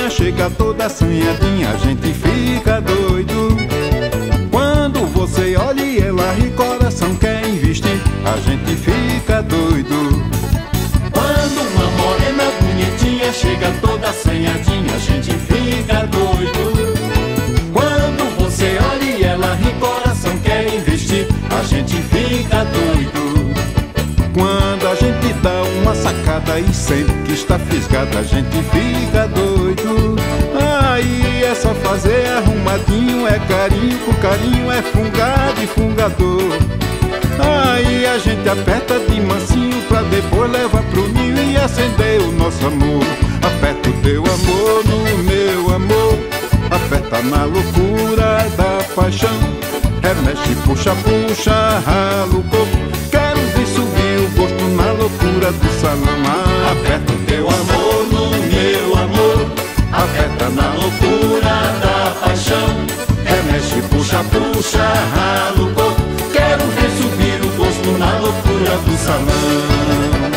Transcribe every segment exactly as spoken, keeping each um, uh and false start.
bonitinha chega toda assanhadinha, a gente fica doido. Quando você olha e ela e coração quer investir, a gente fica doido. Quando uma morena bonitinha chega toda assanhadinha, a gente fica doido. Quando você olha e ela e coração quer investir, a gente fica doido. Quando a gente dá uma sacada e sente que está fisgada, a gente fica doido. Aí é só fazer arrumadinho, é carinho com carinho, é fungado e fungador. Aí a gente aperta de mansinho pra depois levar pro ninho e acender o nosso amor. Aperta o teu amor no meu amor, aperta na loucura da paixão. Remexe, puxa, puxa, rala o corpo, quero ver subir o gosto na loucura do salão. Aperta o teu amor no meu amor, aperta na loucura da paixão. Remexe, puxa, puxa, rala o corpo, quero ver subir o gosto na loucura do salão.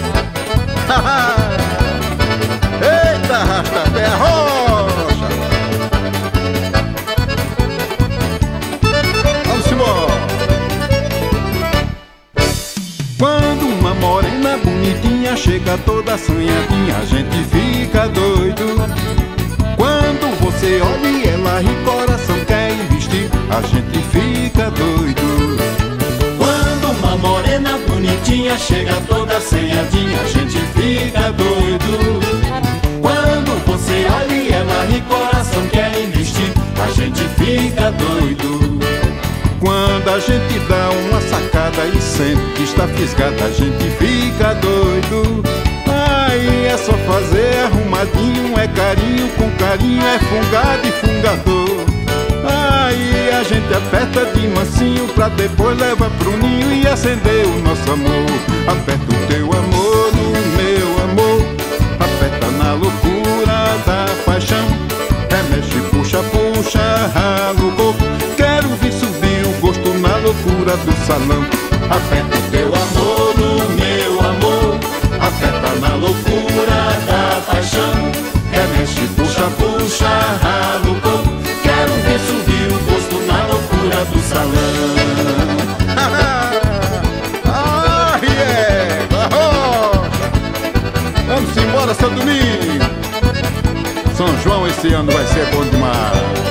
Eita, arrasta-pé, rocha! Vamos embora! Quando uma morena bonitinha chega toda assanhadinha, a gente fica doido. Quando você olha e ela e coração quer investir, a gente fica doido. Quando uma morena bonitinha chega toda assanhadinha, a gente fica doido. Quando você olha e ela e coração quer investir, a gente fica doido. Quando a gente dá uma sacada e sente que está fisgada, a gente fica doido. Aí é só fazer arrumadinho, é carinho com carinho, é fungado e fungador. Aí a gente aperta de mansinho pra depois levar pro ninho e acender o nosso amor. Aperta o teu amor no meu amor, aperta na loucura da paixão. Remexe, puxa, puxa, rala o corpo, quero ver subir o gosto na loucura do salão. Aperta o teu amor no meu amor, aperta na loucura da paixão. Remexe, puxa, puxa, rala o corpo, quero ver subir o gosto na loucura do salão. Ah, yeah! Vamos embora, São Domingo! São João esse ano vai ser bom demais.